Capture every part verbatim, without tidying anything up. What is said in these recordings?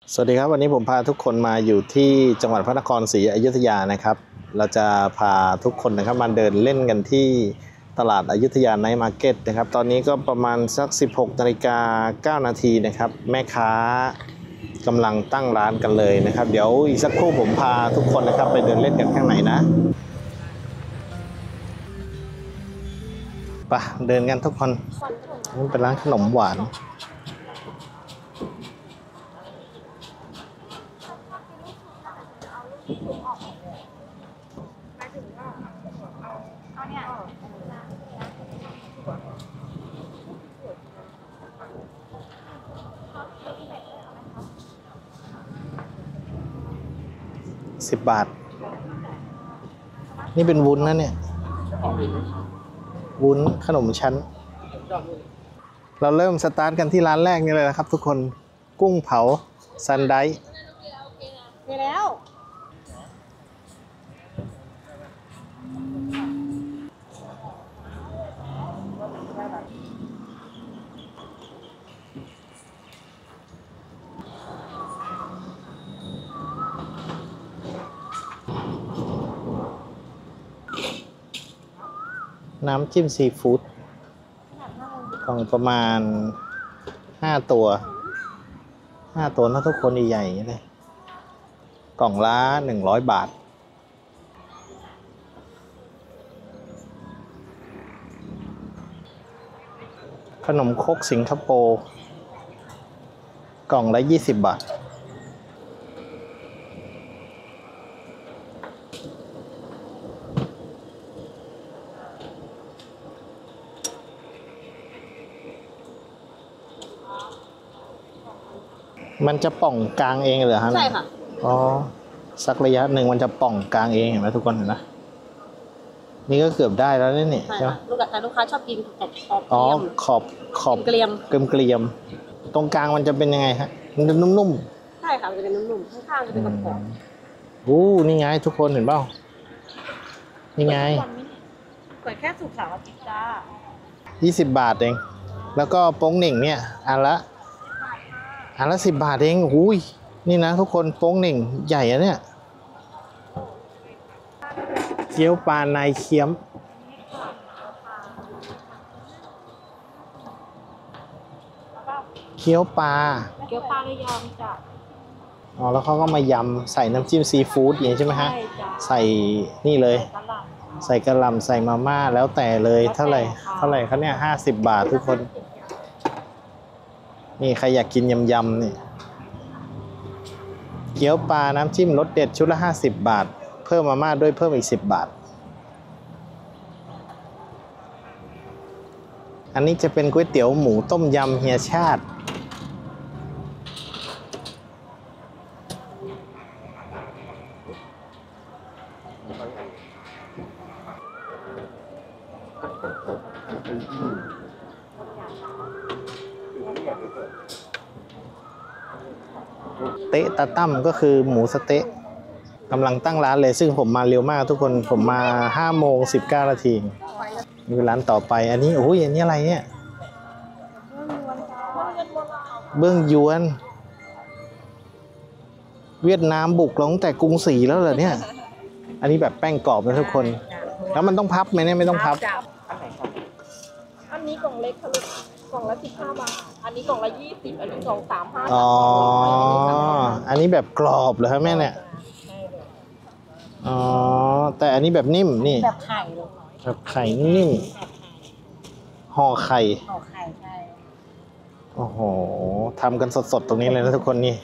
สวัสดีครับวันนี้ผมพาทุกคนมาอยู่ที่จังหวัดพระนครศรีอยุธยานะครับเราจะพาทุกคนนะครับมาเดินเล่นกันที่ตลาดอยุธยาไนท์มาร์เก็ตนะครับตอนนี้ก็ประมาณสักสิบหกนาฬิกาเก้านาทีนะครับแม่ค้ากำลังตั้งร้านกันเลยนะครับเดี๋ยวอีกสักครู่ผมพาทุกคนนะครับไปเดินเล่นกันข้างในนะไปเดินกันทุกคนนี่เป็นร้านขนมหวานสิบบาทนี่เป็นวุ้นนะเนี่ยวุ้นขนมชั้นเราเริ่มสตาร์ทกันที่ร้านแรกนี่เลยนะครับทุกคนกุ้งเผาซันไดซ์ไปแล้วน้ำจิ้มซีฟู้ดกล่องประมาณห้าตัวห้าตัวนะทุกคนใหญ่ๆเลยกล่องละหนึ่งร้อยบาทขนมครกสิงคโปร์กล่องละยี่สิบบาทมันจะป่องกลางเองเหรอฮะใช่ค่ะอ๋อสักระยะหนึ่งมันจะป่องกลางเองเห็นไหมทุกคนเห็นไหมนี่ก็เกือบได้แล้วนี่ใช่ไหมลูกแต่ลูกค้าชอบกินขอบขอบอ๋อขอบขอบเกลียมเกลียมเกลียมตรงกลางมันจะเป็นยังไงฮะมันจะนุ่มๆใช่ค่ะมันจะเป็นนุ่มๆข้างๆจะเป็นกรอบๆอู้นี่ไงทุกคนเห็นเปล่านี่ไงเปิดแค่สุกร์เสาร์อาทิตย์จ้ายี่สิบบาทเองแล้วก็โป้งเหน่งเนี่ยอันละอันละสิบบาทเองอุ้ยนี่นะทุกคนโป้งเหน่งใหญ่อะเนี่ยเกี๊ยวปลาในเคี้ยมเกี๊ยวปลาเกี๊ยวปลาระยองจ้ะอ๋อแล้วเขาก็มายำใส่น้ำจิ้มซีฟู้ดอย่างนี้ใช่ไหมฮะใส่นี่เลยใส่กระหล่ำใส่มาม่าแล้วแต่เลยเท่าไหร่เท่าไหร่เขาเนี่ยห้าสิบบาททุกคนนี่ใครอยากกินยำๆนี่เกี๊ยวปลาน้ำจิ้มรสเด็ดชุดละห้าสิบบาทเพิ่มมาม่าด้วยเพิ่มอีกสิบบาทอันนี้จะเป็นก๋วยเตี๋ยวหมูต้มยำเฮียชาติเต๊ะตาตั้มก็คือหมูสเต๊ะกำลังตั้งร้านเลยซึ่งผมมาเร็วมากทุกคนผมมาห้าโมงสิบเก้านาทีมีร้านต่อไปอันนี้โอ้ยอันนี้อะไรเนี่ยเบื้องยวนเวียดนามบุกลงแต่กรุงศรีแล้วเหรอเนี่ยอันนี้แบบแป้งกรอบนะทุกคนแล้วมันต้องพับไหมเนี่ยไม่ต้องพับอันนี้กล่องเล็กค่ะกล่องละสิบห้าบาทอันนี้กล่องละยี่สิบอันนี้กล่องสามห้าอ๋ออันนี้แบบกรอบเหรอครับแม่เนี่ยอ๋อแต่อันนี้แบบนิ่มนี่แบบไข่แบบไข่นิ่มห่อไข่ห่อไข่ใช่โอ้โหทำกันสดๆตรงนี้เลยนะทุกคนนี่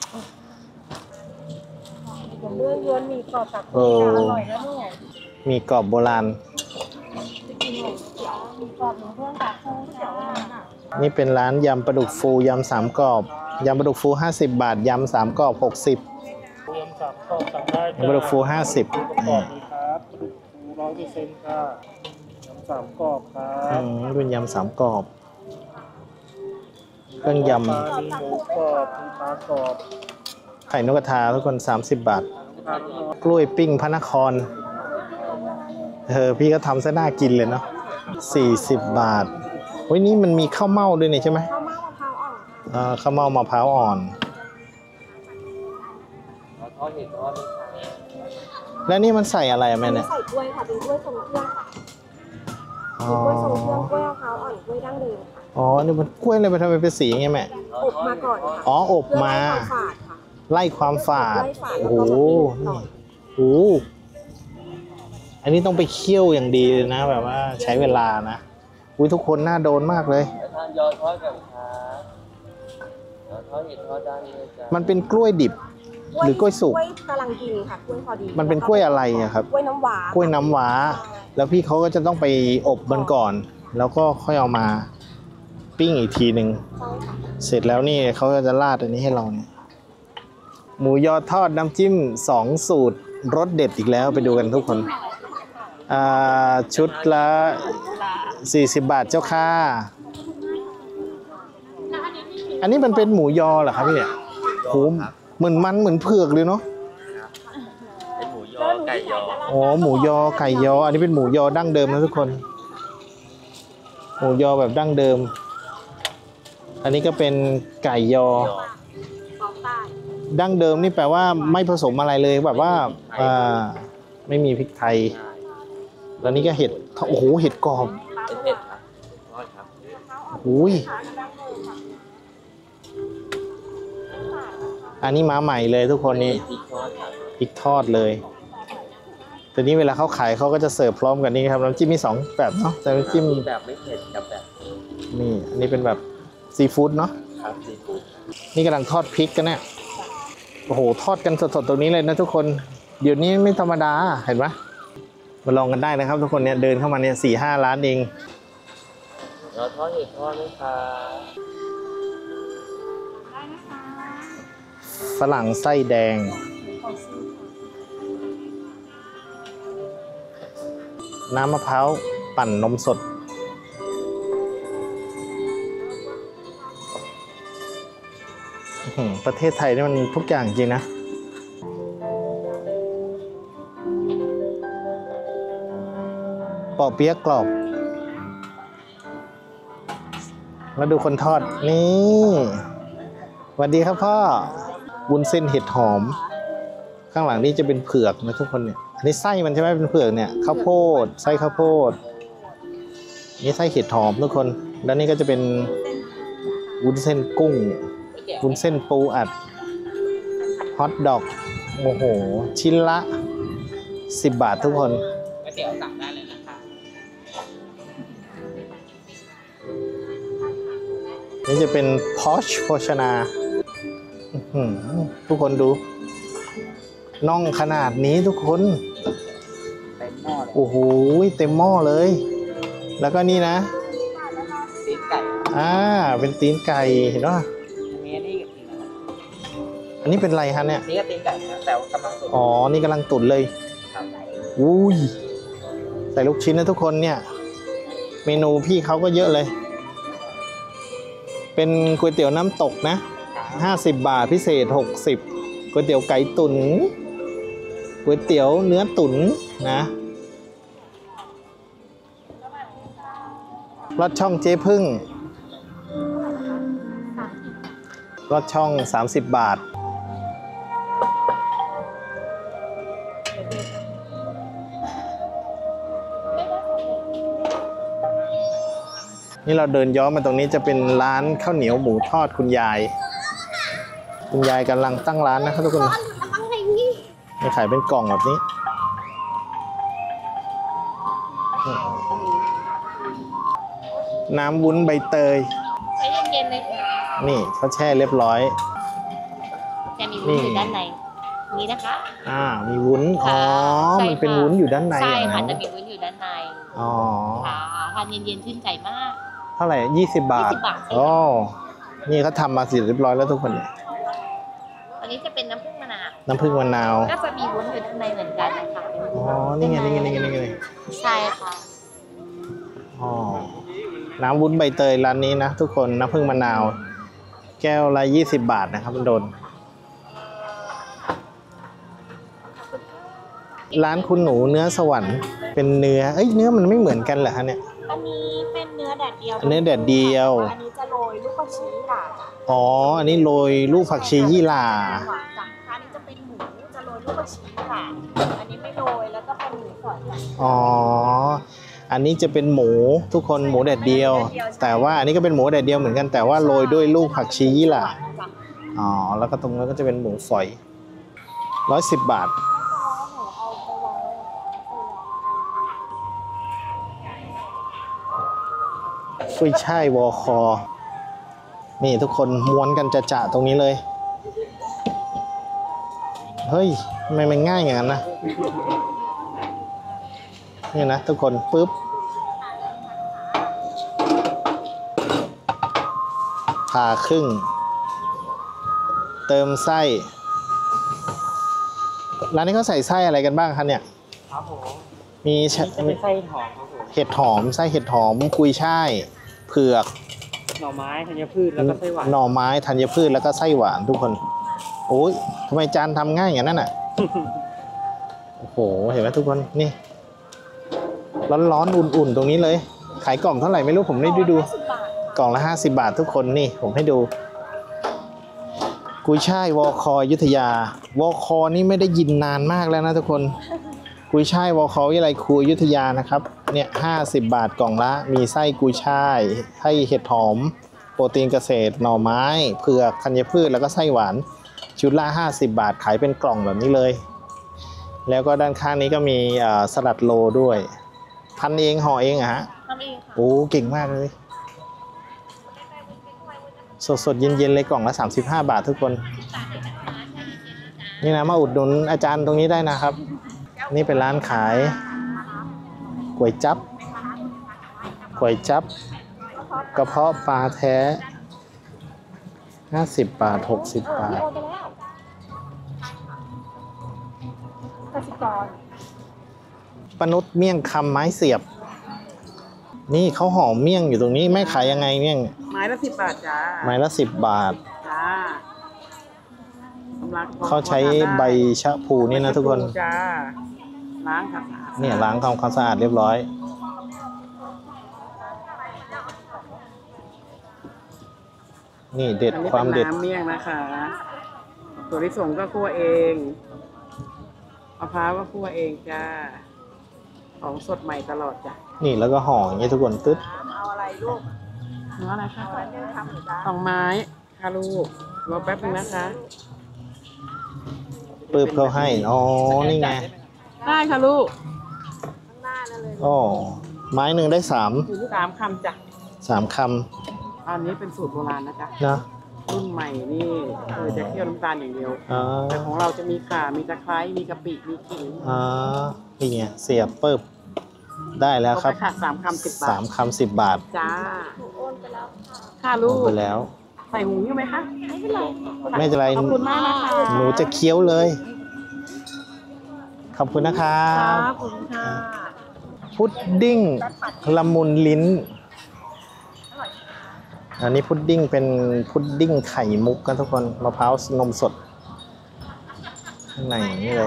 เบื้องยวนมีกรอบกับอร่อยนะเนี่ยมีกรอบโบราณมีกรอบหมูเบื้องกับข้าวจ้านี่เป็นร้านยำปลาดุกฟูยำสามกรอบยำปลาดุกฟูห้าสิบบาทยำสามกรอบหกสิบยำสามกรอบสั่งได้ยำปลาดุกฟูห้าสิบกรอบเลยครับปูร้อยเปอร์เซ็นต์ค่ะยำสามกรอบครับอืมเป็นยำสามกรอบเครื่องยำมีหมูกรอบมีปลากรอบไข่นกกระทาทุกคนสามสิบบาทกล้วยปิ้งพระนครเออพี่ก็ทำซะน่ากินเลยเนาะสี่สิบบาทโอ้ยนี่มันมีข้าวเม่าด้วยนี่ใช่ไหมข้าวเม่ามะพร้าวอ่อนอ่าข้าวเม่ามะพร้าวอ่อนอดเห็ดทอดลูกค้าแล้วนี่มันใส่อะไรอะแม่เนี่ยใส่กล้วยค่ะเป็นกล้วยทรงเครื่องค่ะอ๋อเป็นกล้วยทรงเครื่องกล้วยมะพร้าวอ่อนกล้วยดั้งเดิมค่ะอ๋อนี่มันกล้วยอะไรไปทำไมเป็นสีอย่างเงี้ยแม่อบมาก่อนค่ะอ๋ออบเพื่อมาไล่ความฝาดค่ะไล่ความฝาดไล่ฝาดโอ้แล้วโหก็มาปิ้งต่อโอ้โหอันนี้ต้องไปเคี่ยวอย่างดีเลยนะ แบบว่าใช้เวลานะอุ้ยทุกคนน่าโดนมากเลยแล้วทานยอทอดกับครับยอทอดเห็ดทอดด้านนี้เลยจ้ะมันเป็นกล้วยดิบ หรือกล้วยสุกกล้วยกำลังกินค่ะกล้วยพอดีมันเป็นกล้วยอะไรอะครับกล้วยน้ำว้ากล้วยน้ำว้า แล้วพี่เขาก็จะต้องไปอบมันก่อน แล้วก็ค่อยเอามาปิ้งอีกทีหนึ่งใช่ค่ะเสร็จแล้วนี่เขาก็จะราดอันนี้ให้เราเนี่ย หมูยอทอดน้ำจิ้มสองสูตรรสเด็ดอีกแล้วไปดูกันทุกคนอ่าชุดละสี่สิบบาทเจ้าค่ะ อันนี้มันเป็นหมูยอเหรอครับพี่เนี่ยโหเหมือนมันเหมือนเผือกเลยเนาะเป็นหมูยอไก่ยออ๋อหมูยอไก่ยอ อันนี้เป็นหมูยอดั้งเดิมนะทุกคน หมูยอแบบดั้งเดิม อันนี้ก็เป็นไก่ยอของใต้ดั้งเดิมนี่แปลว่าไม่ผสมอะไรเลยแบบว่าอ่าไม่มีพริกไทย แล้วนี่ก็เห็ดโอ้โหเห็ดกรอบเป็นเห็ดครับทอดครับอุ้ยอันนี้มาใหม่เลยทุกคนนี่พริกทอดครับพริกทอดเลยแต่นี้เวลาเขาขายเขาก็จะเสิร์ฟพร้อมกันนี่ครับน้ำจิ้มมีสองแบบเนาะแต่น้ำจิ้มมีแบบไม่เผ็ดกับแบบนี่อันนี้เป็นแบบซีฟู้ดเนาะครับซีฟู้ดนี่กำลังทอดพริกกันเนี่ยโอ้โหทอดกันสดๆตรงนี้เลยนะทุกคนเดี๋ยวนี้ไม่ธรรมดาเห็นไหมมาลองกันได้นะครับ ทุกคนเนี่ยเดินเข้ามาเนี่ยสี่ห้าร้านเองยอทอดเห็ดทอดลูกค้าฝรั่งไส้แดง น้ำมะพร้าวปั่นนมสดอื้อหือประเทศไทยนี่มันทุกอย่างจริงนะปอเปี๊ยะกรอบ มาดูคนทอด นี่สวัสดีครับพ่อวุ้นเส้นเห็ดหอม ข้างหลังนี่จะเป็นเผือกนะทุกคนเนี่ย อันนี้ไส้มันใช่ไหมเป็นเผือกเนี่ยข้าวโพดไส้ข้าวโพดนี่ไส้เห็ดหอมทุกคน แล้วนี่ก็จะเป็นวุ้นเส้นกุ้งวุ้นเส้นปูอัดฮอทดอกโอ้โหชิ้นละสิบบาททุกคนก๋วยเตี๋ยวสั่งได้เลยนะคะนี่จะเป็นพอชโภชนาอื้อหือทุกคนดูน่องขนาดนี้ทุกคนเต็มหม้อเลยโอ้โหเต็มหม้อเลย แล้วก็นี่นะตีนไก่อ่าเป็นตีนไก่เห็นป่ะมีอันนี้กับตีนอะไรอันนี้เป็นอะไรฮะเนี่ยนี่ก็ตีนไก่นะแต่ว่ากำลังสุกอ๋อนี่กำลังตุ๋นเลยครับอุ้ยใส่ลูกชิ้นนะทุกคนเนี่ย เมนูพี่เขาก็เยอะเลย เป็นก๋วยเตี๋ยวน้ำตกนะห้าสิบบาทพิเศษหกสิบก๋วยเตี๋ยวไก่ตุ๋นก๋วยเตี๋ยวเนื้อตุ๋นนะรสช่องเจ๊พึ่งรสช่องสามสิบบาท นี่เราเดินย้อนมาตรงนี้จะเป็นร้านข้าวเหนียวหมูทอดคุณยาย คุณยายกำลังตั้งร้านนะครับทุกคนนี่ขายเป็นกล่องแบบนี้ น้ำวุ้นใบเตยใช้เย็นๆเลยค่ะนี่เขาแช่เรียบร้อยจะมีวุ้นอยู่ด้านในนี้นะคะอ่า มีวุ้น อ๋อใช่มันเป็นค่ะวุ้นอยู่ด้านในใช่เหรอค่ะจะมีวุ้นอยู่ด้านในอ๋อค่ะทานเย็นๆชื่นใจมากเท่าไหร่ยี่สิบบาทยี่สิบบาทใช่ค่ะอ๋อนี่เขาทำมาเสร็จเรียบร้อยแล้วทุกคนเนี่ยอันนี้จะเป็นน้ำผึ้งมะนาวน้ำผึ้งมะนาวก็จะมีวุ้นอยู่ด้านในเหมือนกันนะคะเป็นวุ้อ๋อ นี่ไง นี่ไง นี่ไง นี่ไงใช่ค่ะอ๋อ น้ำวุ้นใบเตยร้านนี้นะทุกคน น้ำผึ้งมะนาว แก้วละยี่สิบบาทนะครับมันโดน ร้านคุณหนูเนื้อสวรรค์เป็นเนื้อ เอ้ย เนื้อมันไม่เหมือนกันเหรอฮะเนี่ยอันนี้เป็นเนื้อแดดเดียวอันนี้แดดเดียวอันนี้จะโรยลูกผักชีค่ะอ๋อ อันนี้โรยลูกผักชียี่หร่าหวานจังอันนี้จะเป็นหมูจะก็มาชี้ค่ะ อันนี้ไม่โรยแล้วก็เป็นหมูฝอยค่ะอ๋อ อันนี้จะเป็นหมูทุกคนหมูแดดเดียว แต่ว่าอันนี้ก็เป็นหมูแดดเดียวเหมือนกันแต่ว่าโรยด้วยลูกผักชียี่หร่าจ้ะอ๋อ แล้วก็ตรงนั้นก็จะเป็นหมูฝอยร้อยสิบบาท กุ้ยช่ายวอคอ นี่ทุกคนม้วนกันจะจะตรงนี้เลย เฮ้ยทำไมมันง่ายอย่างนั้นนะ นี่นะทุกคนปุ๊บผ่าครึ่ง เติมไส้ร้านนี้เขาใส่ไส้อะไรกันบ้างคะเนี่ยครับผมมีชะจะเป็นไส้หอมครับผมเห็ดหอมไส้เห็ดหอมกุยช่ายเผือกหน่อไม้ธัญพืชแล้วก็ไส้หวานหน่อไม้ธัญพืชแล้วก็ไส้หวานทุกคน โอ้ยทำไมจานทำง่ายอย่างนั้นน่ะ โอ้โห เห็นไหมทุกคน นี่ ร้อนๆ อุ่นๆ ตรงนี้เลย ขายกล่องเท่าไหร่ไม่รู้ผมไม่ได้ดู กล่องละห้าสิบบาททุกคนนี่ ผมให้ดู กุยช่ายวอคออยุธยา วอคอนี่ไม่ได้ยินนานมากแล้วนะทุกคน กุยช่ายวอคอวิทยาลัยครูอยุธยานะครับ เนี่ยห้าสิบบาทกล่องละ มีไส้กุยช่ายไส้เห็ดหอม โปรตีนเกษตร หน่อไม้ เผือกธัญพืช แล้วก็ไส้หวาน ชุดละห้าสิบบาท ขายเป็นกล่องแบบนี้เลย แล้วก็ด้านข้างนี้ก็มีสลัดโลด้วย พันเองห่อเองอะฮะทำเองค่ะโอ้เก่งมากเลย สดสดๆเย็นๆเลยกล่องละสามสิบห้าบาททุกคน นี่นะมาอุดหนุนอาจารย์ตรงนี้ได้นะครับ นี่เป็นร้านขายก๋วยจั๊บก๋วยจั๊บกระเพาะปลาแท้ห้าสิบบาทหกสิบบาทโอนไปแล้วกสิกรปนุษเมี่ยงคำไม้เสียบ นี่เขาห่อเมี่ยงอยู่ตรงนี้แม่ขายยังไงเมี่ยงไม้ละสิบบาทจ้าไม้ละสิบบาทจ้าสำหรับเขาใช้ใบชะพูนี่นะทุกคนจ้าล้างค่ะสะอาดเนี่ยล้างทำความสะอาดเรียบร้อย นี่เด็ดอันนี้ความเป็นเด็ดน้ำเมี่ยงนะคะตัวที่ส่งก็คั่วเองมะพร้าวก็คั่วเองจ้าของสดใหม่ตลอดจ้ะนี่แล้วก็ห่ออย่างนี้ทุกคนตึ๊ดเอาอะไรลูกเนื้ออะไรคะเอาอะไรเนี่ยทำหรือจ้าสองไม้ค่ะลูกรอแป๊บนึงนะคะปืบเขาให้ อ๋อ นี่ไงได้ค่ะลูกข้างหน้านั่นเลยอ๋อ ไม้หนึ่งได้สามสามคำจ้ะสามคอันนี้เป็นสูตรโบราณนะจ๊ะำนะรุ่นใหม่นี่คือจะเคี่ยวน้ำตาลอย่างเดียวอ๋อแต่ของเราจะมีข่า มีตะไคร้ มีกะปิ มีขิงอ๋อนี่ไงเสียบปึ๊บได้แล้วครับเอาไปค่ะสามคำสิบบาสาทมคำสิบบาทจ้าโอนไปแล้วค่ะลลูงกไปแล้วใส่หูอยู่ไหมคะไม่เป็นไรไม่เป็นไรขอบคุณมากนะคะหนูจะเคี้ยวเลย ขอบคุณนะครัครับ บขอบคุณค่ะพุดดิ้งละมุนลิ้น อันนี้พุดดิ้งเป็นพุดดิ้งไข่มุกกันทุกคนมะพร้าวนมสด ข้างในอย่างนี้เลย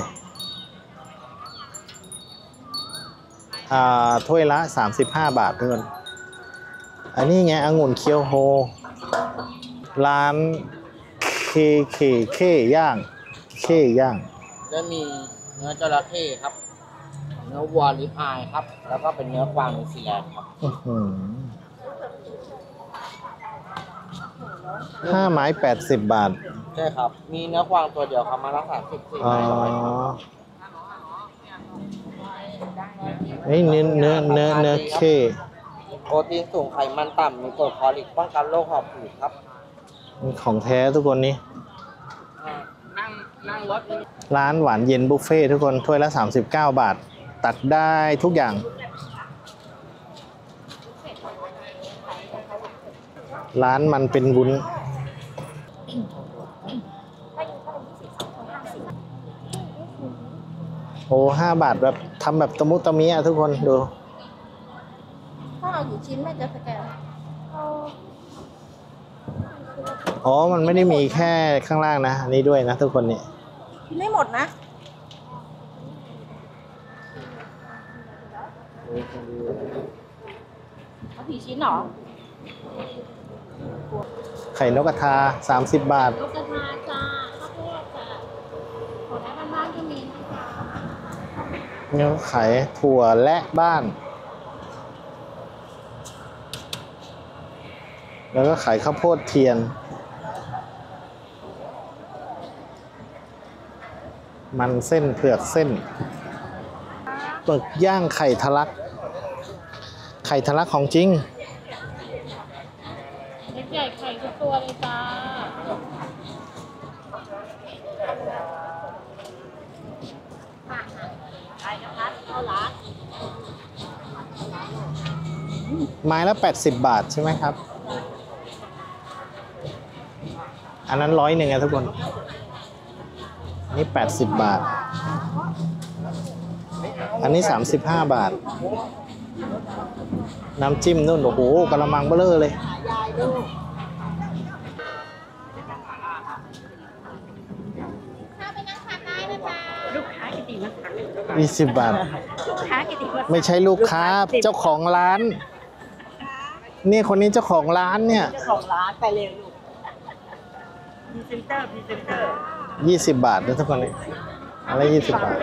อ่าถ้วยละสามสิบห้าบาททุกคน อันนี้ไงองุ่นเคียวโฮ ร้านเคเคเคย่างเคย่างจะมีเนื้อจระเข้ครับ เนื้อวัวลิปอายครับ แล้วก็เป็นเนื้อกวางนิวซีแลนด์ครับอื้อหือห้าไม้แปดสิบบาทใช่ครับ มีเนื้อกวางตัวเดียวครับมาละสามสิบสี่อ๋อไม้ร้อยเฮ้ยเนื้อเนื้อเนื้อเนื้อเคโปรตีนสูงไขมันต่ำมีกรดคอลิกป้องกันโรคหอบหืดครับของแท้ทุกคนนี่นั่งนั่งรถร้านหวานเย็นบุฟเฟ่ทุกคนถ้วยละสามสิบเก้าบาท ตักได้ทุกอย่าง ร้านมันเป็นวุ้น โอ้ห้าบาทแบบทำแบบตะมุตะมิอะทุกคนดูถ้าเอากี่ชิ้นแม่จะสแกนเอาอ๋อ มันไม่ได้มีแค่ข้างล่างนะ อันนี้ด้วยนะทุกคนนี่กินได้หมดนะ เอากี่ชิ้นหรอไข่นกกระทาสามสิบบาทลูกกระทาจ้าข้าวโพดจ้าขอได้บ้านๆก็มีเนี่ยขายถั่วและบ้าน แล้วก็ขายข้าวโพดเทียน มันเส้นเผือกเส้นหมึกย่างไข่ทะลัก ไข่ทะลักของจริงเล็กใหญ่ไข่ทุกตัวเลยจ้าไปนะคะเอาละไม้ละแปดสิบบาทใช่ไหมครับ อันนั้นร้อยหนึ่งอะทุกคน นี่แปดสิบบาท อันนี้สามสิบห้าบาท น้ำจิ้มนู่น โอ้โหกระมังเบ้อเร่อเลยถ้าไปนั่งทานได้นะจ๊ะลูกค้ากิติมศักดิ์ยี่สิบบาทลูกค้ากิติมศักดิ์ไม่ใช่ลูกค้าเจ้าของร้าน นี่คนนี้เจ้าของร้านเนี่ยเจ้าของร้านไปเร็วลูกพรีเซนเตอร์พรีเซนเตอร์ยี่สิบบาทนะทุกคนเลยอะไรยี่สิบบาท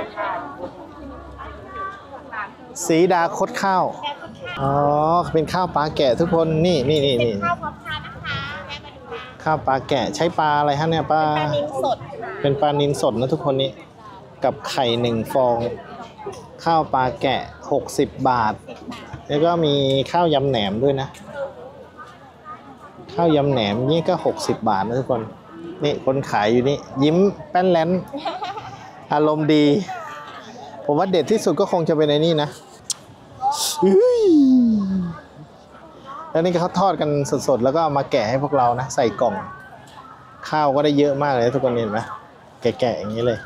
สีดาคดข้าว อ๋อ เป็นข้าวปลาแกะทุกคน นี่นี่นี่นี่ข้าวพร้อมทานนะคะแม่มาดูนะข้าวปลาแกะใช้ปลาอะไรฮะเนี่ยปลาปลานิ้นสดค่ะเป็นปลานิลสดนะทุกคนนี้กับไข่หนึ่งฟอง ข้าวปลาแกะหกสิบบาท แล้วก็มีข้าวยำแหนมด้วยนะ ข้าวยำแหนมนี่ก็หกสิบบาทนะทุกคนนี่คนขายอยู่นี่ยิ้มแป้นแลนอารมณ์ดี ผมว่าเด็ดที่สุดก็คงจะเป็นไอ้นี่นะอื้อแล้วนี่ก็เขาทอดกันสดๆแล้วก็เอามาแกะให้พวกเรานะใส่กล่อง ข้าวก็ได้เยอะมากเลยทุกคนเห็นไหมแกะๆอย่างนี้เลย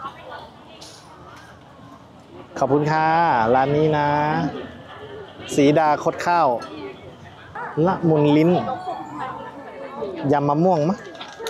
ขอบคุณค่ะร้านนี้นะ สีดาคดข้าว ละมุนลิ้น ยำมะม่วงมะ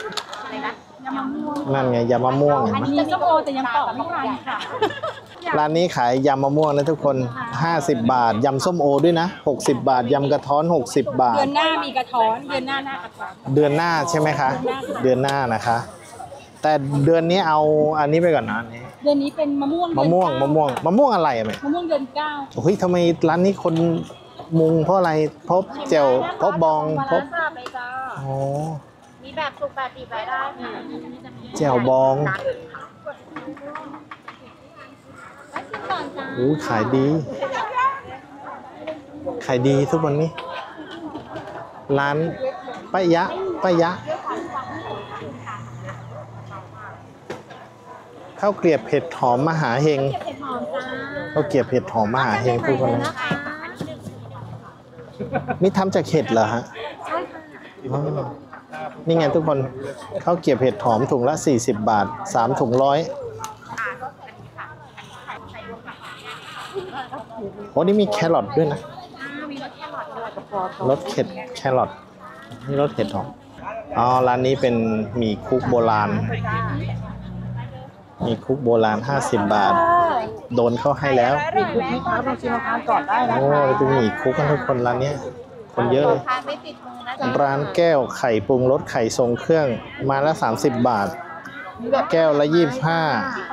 นั่นไงยำมะม่วงเห็นไหมจะส้มโอแต่ยังปอกไม่ทันค่ะร้านนี้ขายยำมะม่วงนะทุกคน ห้าสิบบาท ยำส้มโอด้วยนะ หกสิบบาท ยำกระท้อน หกสิบบาทเดือนหน้ามีกระท้อน เดือนหน้าหน้ากระท้อนเดือนหน้าใช่ไหมคะ เดือนหน้านะคะ แต่เดือนนี้เอาอันนี้ไปก่อนนะอันนี้เดือนนี้เป็นมะม่วงมะม่วงมะม่วงมะม่วงอะไรอะแม่มะม่วงเดือนเก้าโอ้ยทำไมร้านนี้คนมุงเพราะอะไรเพราะแจ่วเพราะบองเพราะทราบเลยจ้าอ๋อมีแบบสุกแบบดิบแบบได้ค่ะแจ่วบองแล้วชิมก่อนจ้าโอ้ขายดี ขายดีทุกวันนี้ ร้านป้ายะป้ายะข้าวเกลียบเผ็ดหอมมหาเฮงเผ็ดหอมจ้าข้าวเกลียบเผ็ดหอมมหาเฮงทุกคนนะนะคะนี่ทำจากเห็ดเหรอฮะใช่ค่ะอ๋อนี่ไงทุกคนข้าวเกรียบเห็ดหอมถุงละสี่สิบบาทสามถุงร้อยโอ้นี่มีแครอทด้วยนะมีรสแครอทด้วยรสเห็ดแครอทนี่รสเห็ดหอมอ๋อร้านนี้เป็นหมี่คุกโบราณหมี่คุกโบราณห้าสิบบาท โดนเข้าให้แล้วมีคุกไหมคะลองชิมทานก่อนได้นะโอ้คะเป็นหมี่คุกกันทุกคนร้านเนี้ยคนเยอะเลยทานไม่ติดมือนะจ๊ะร้านแก้วไข่ปรุงรสไข่ทรงเครื่องมาละสามสิบบาท แก้วละยี่สิบห้า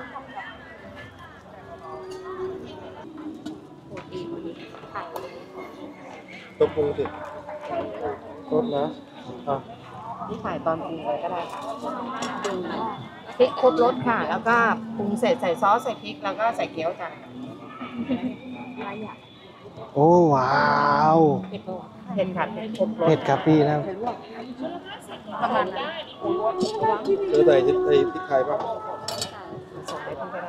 ตัวปรุงสิรสนะที่ขายตอนปรุงเลยก็ได้ค่ะปรุงพริกครบรสค่ะ แล้วก็ปรุงเสร็จใส่ซอสใส่พริกแล้วก็ใส่เกี๊ยวจ้ะโอ้ว้าวเผ็ดค่ะเผ็ดครบรสเผ็ดครับพี่นะประมาณนั้นเจอแต่ไอ้ไอ้พริกไทยป่ะใส่ไปเพิ่มก็ได้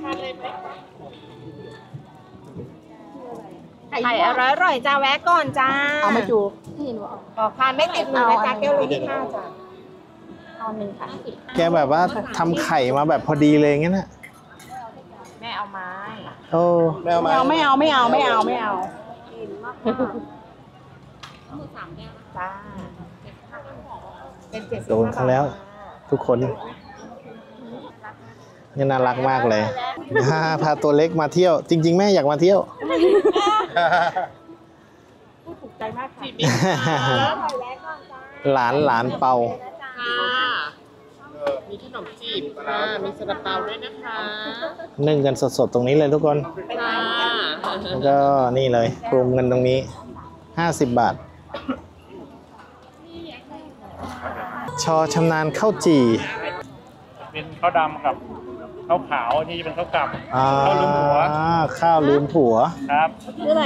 ไข่อร่อยอร่อยจ้าแวะก่อนจ้าเอามาจูบอกทานไม่ติดมือนะจ้าแก้วละยี่สิบห้าจ้าตอนหนึ่งค่ะแกแบบว่าทำไข่มาแบบพอดีเลยงั้นน่ะแม่เอาไม้โอ้แมวไม่มาเอาไม่เอาไม่เอาไม่เอาไม่เอาจ้า เป็นเจ็ดสิบโดนเขาแล้ว ทุกคนนี่น่ารักมากเลย ฮ่าพาตัวเล็กมาเที่ยว จริง ๆ แม่อยากมาเที่ยวถูกใจมากค่ะหลานหลานเปามีขนมจีสิบค่ะมีซาลาเปาด้วยนะคะนึ่งกันสดๆตรงนี้เลยทุกคนค่ะแล้วก็นี่เลยปรุงกันตรงนี้ห้าสิบบาท ชอชำนาญข้าวจี่เป็นข้าวดำกับข้าวขาวที่จะเป็นข้าวกล่ำอ่าข้าวลืมหัวข้าวลืมผัวครับชื่ออะไร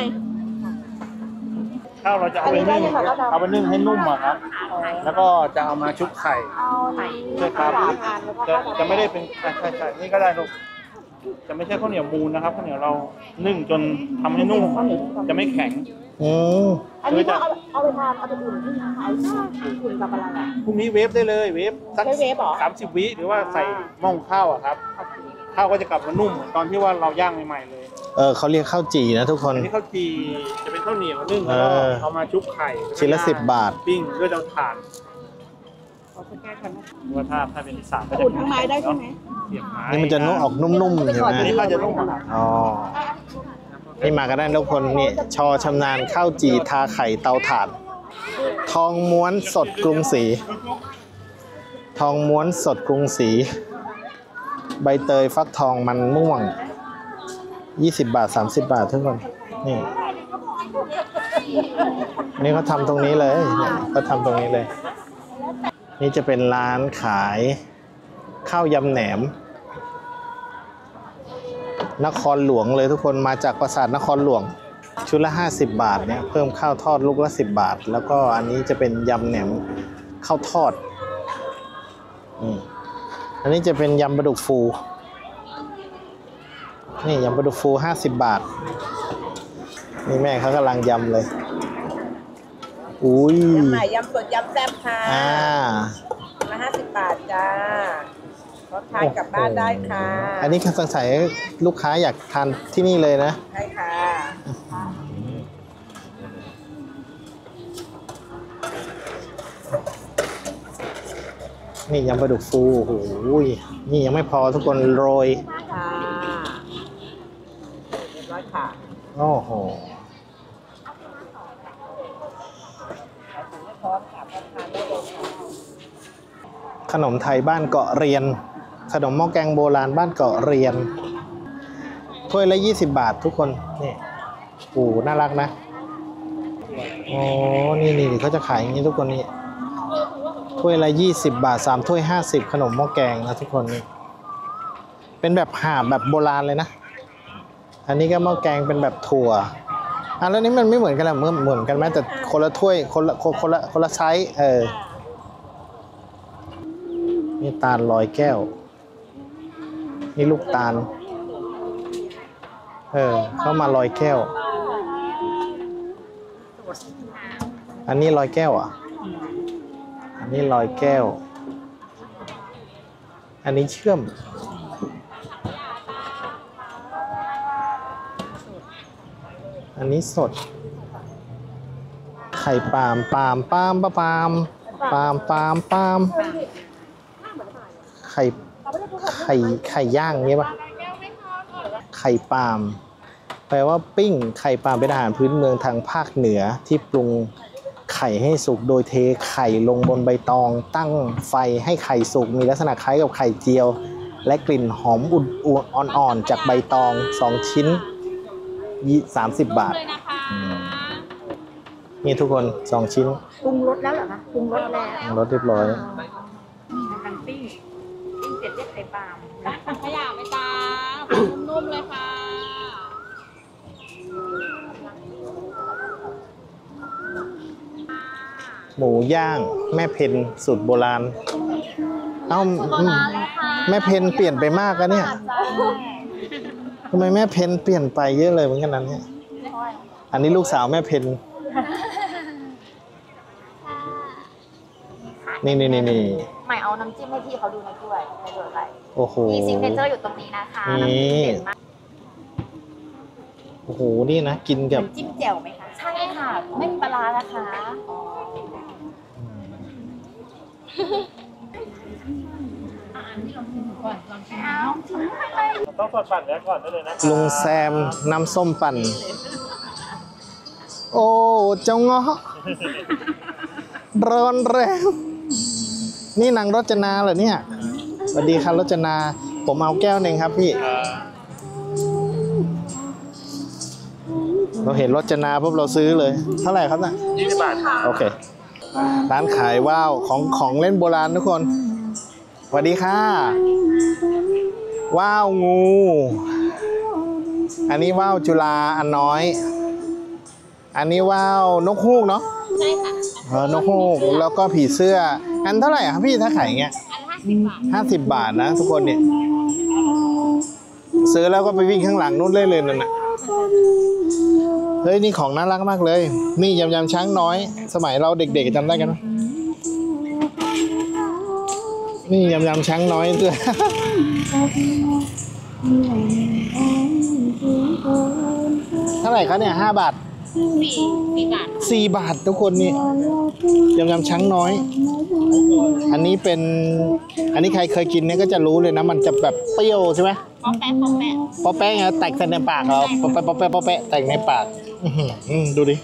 ข้าวเราจะเอาไปนึ่งอันนี้ได้ยังไงข้าวดำเอาไปนึ่งให้นุ่มอะครับ แล้วก็จะเอามาชุบไข่เอาไข่ใช่ครับสามอันแล้วก็จะข้าวจะไม่ได้เป็นใช่ใช่ใช่นี่ก็ได้ลูกจะไม่ใช่ข้าวเหนียวมูนนะครับข้าวเหนียวเรานึ่งจนทำให้นุ่ม จะไม่แข็งอืมอันนี้ก็เอาเอาไปทานเอาไปอุ่นที่ขายอุ่นกับอะไรอ่ะพรุ่งนี้เวฟได้เลยเวฟสักใช้เวฟเหรอสามสิบวิหรือว่าใส่หม้อหุงข้าวอะครับข้าวก็จะกลับมานุ่มเหมือนตอนที่ว่าเราย่างใหม่ๆเลยเออเขาเรียกข้าวจี่นะทุกคนอันนี้ข้าวจีจะเป็นข้าวเหนียวนึ่งแล้วก็เออเอามาชุบไข่ชิ้นละสิบบาทปิ้งด้วยเตาถ่านขอสแกนก่อนนะว่าถ้าถ้าเป็นที่สามก็จะอุ่นทั้งไม้ได้ใช่ไหมเสียบไม้นี่มันจะนุ่มออกนุ่มๆใช่ไหมอันนี้ข้าวจะนุ่มอะครับอ๋อ นี่มากันได้ทุกคนนี่ชอชำนาญข้าวจี่ทาไข่เตาถ่าน ทองม้วนสดกรุงศรี ทองม้วนสดกรุงศรี ใบเตยฟักทองมันม่วง ยี่สิบบาท สามสิบบาททุกคน นี่ นี่เขาทำตรงนี้เลยเนี่ยเขาทำตรงนี้เลย นี่จะเป็นร้านขายข้าวยำแหนม นครหลวงเลยทุกคนมาจากปราสาทนครหลวง ชุดละห้าสิบบาทเนี่ยเพิ่มข้าวทอดลูกละสิบบาท แล้วก็อันนี้จะเป็นยำแหนมข้าวทอดอืมอันนี้จะเป็นยำปลาดุกฟู นี่ยำปลาดุกฟูห้าสิบบาท นี่แม่เขากำลังยำเลย อุ้ยยำใหม่ยำสดยำแซ่บค่ะอ่าละห้าสิบบาทจ้าขอทานกลับบ้านได้ค่ะอันนี้สงสัยลูกค้าอยากทานที่นี่เลยนะใช่ค่ะนี่ยำปลาดุกฟูโอ้โหนี่ยังไม่พอทุกคนโรยค่ะเรียบร้อยค่ะโอ้โหพร้อมค่ะพร้อมทานได้เลยค่ะขนมไทยบ้านเกาะเรียน ขนมหม้อแกงโบราณบ้านเกาะเรียน ถ้วยละยี่สิบบาททุกคน นี่โอ้น่ารักนะโอ้นี่นี่เขาจะขายอย่างนี้ทุกคนนี่ ถ้วยละยี่สิบบาทสามถ้วยห้าสิบขนมหม้อแกงนะทุกคนนี่ เป็นแบบหาบแบบโบราณเลยนะ อันนี้ก็หม้อแกงเป็นแบบถั่วอ่ะแล้วนี้มันไม่เหมือนกันหรอเหมือนเหมือนกันไหมแต่คนละถ้วยคนละคนคนละคนละไซส์เออ นี่ตาลลอยแก้ว นี่ลูกตาล เออ เข้ามาลอยแก้ว อันนี้ลอยแก้วอ่ะ อันนี้ลอยแก้ว อันนี้เชื่อม อันนี้สด ไข่ปาล์มปาล์มปาล์มปาล์มปาล์มปาล์มปาล์มไข่ไข่ไข่ย่างเงี้ยป่ะ ไข่ปาล์มแปลว่าปิ้ง ไข่ปาล์มเป็นอาหารพื้นเมืองทางภาคเหนือที่ปรุงไข่ให้สุกโดยเทไข่ลงบนใบตอง ตั้งไฟให้ไข่สุกมีลักษณะคล้ายกับไข่เจียว และกลิ่นหอมอุ่นอ่อนๆจากใบตองสองชิ้นสามสิบบาทอืมนี่ทุกคนสองชิ้นปรุงรสแล้วเหรอคะปรุงรสแล้วรสเรียบร้อยกำลังปิ้งปิ้งเสร็จเรียกไข่ปาล์มขยะไหมจ้านุ่มๆเลยค่ะหมูย่างแม่เพนสูตรโบราณ เอ้าแม่เพนเปลี่ยนไปมากอะเนี่ยทำไมแม่เพนเปลี่ยนไปเยอะเลยเหมือนกันนั้นเนี่ยอันนี้ลูกสาวแม่เพนนี่นี่นี่นี่ใหม่เอาน้ำจิ้มให้พี่เขาดูในถ้วยในถ้วยอะไรโอ้โหมีซิกเนเจอร์อยู่ตรงนี้นะคะนี่น้ำจิ้มเด็ดมากโอ้โหนี่นะกินกับน้ำจิ้มแจ่วไหมคะใช่ค่ะไม่มีปลาร้านะคะเอาต้องสดปั่นแล้วก่อนได้เลยนะลุงแซมน้ำส้มปั่น โอ้เจ้าเงาะร้อนแรงนี่นางรจนาเหรอเนี่ยสวัสดีครับรจนาผมเอาแก้วหนึ่งครับพี่เราเห็นรจนาปุ๊บเราซื้อเลยเท่าไหร่ครับน่ะยี่สิบบาทโอเคร้านขายว่าวของของเล่นโบราณทุกคนสวัสดีค่ะว่าวงูอันนี้ว่าวจุฬาอันน้อยอันนี้ว่าวนกฮูกเนาะใช่ค่ะเออนกฮูกแล้วก็ผีเสื้ออันเท่าไหร่ครับพี่ถ้าขายอย่างเงี้ยอันห้าสิบบาทห้าสิบบาทนะทุกคนเนี่ยซื้อแล้วก็ไปวิ่งข้างหลังนู้นเลยเลยนั่นน่ะเฮ้ยนี่ของน่ารักมากเลยนี่ยำยำช้างน้อยสมัยเราเด็กๆจำได้กันไหมนี่ยำยำช้างน้อยด้วยเท่าไหร่ครับเนี่ยห้าบาทสี่สี่บาทสี่บาททุกคนนี่ยำยำช้างน้อยอันนี้เป็นอันนี้ใครเคยกินเนี่ยก็จะรู้เลยนะมันจะแบบเปรี้ยวใช่ไหมปอแปะปอแปะปอแปะไงแตกใส่ในปากเราปอแปะปอแปะปอแปะแตกในปากอืมดูดิ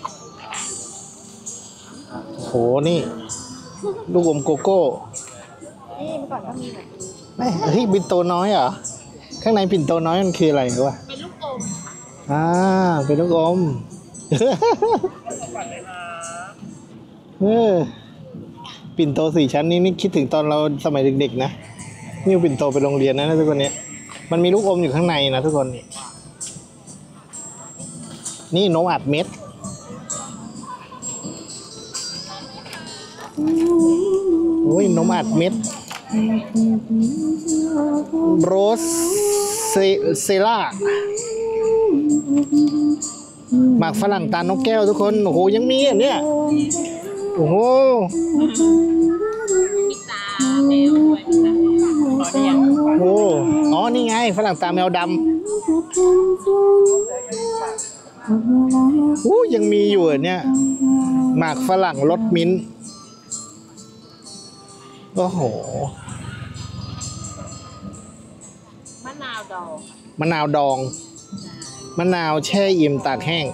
โหนี่ลูกอมโกโก้นี่เมื่อก่อนก็มีแบบไม่เฮ้ยปิ่นโตน้อยเหรอข้างในปิ่นโตน้อยมันคืออะไรวะเป็นลูกอมอ่าเป็นลูกอมเออปิ่นโตสี่ชั้นนี้นี่คิดถึงตอนเราสมัยเด็กๆนะนี่ปิ่นโตไปโรงเรียนนะทุกคนเนี้ยมันมีลูกอมอยู่ข้างในนะทุกคนนี่นี่นมอัดเม็ดโอ้ยนมอัดเม็ดโรสเซล่าหมากฝรั่งตาลนกแก้วทุกคนโอ้โหยังมีอ่ะเนี่ยโอ้โหมีตาแมวด้วยมีตาแมวโอ้อ๋อนี่ไงฝรั่งตาแมวดำโอ้ยังมีอยู่เนี่ยหมากฝรั่งรสมิ้นท์โอ้โหมะนาวดองมะนาวดองมะนาวแช่อิ่มตากแห้ง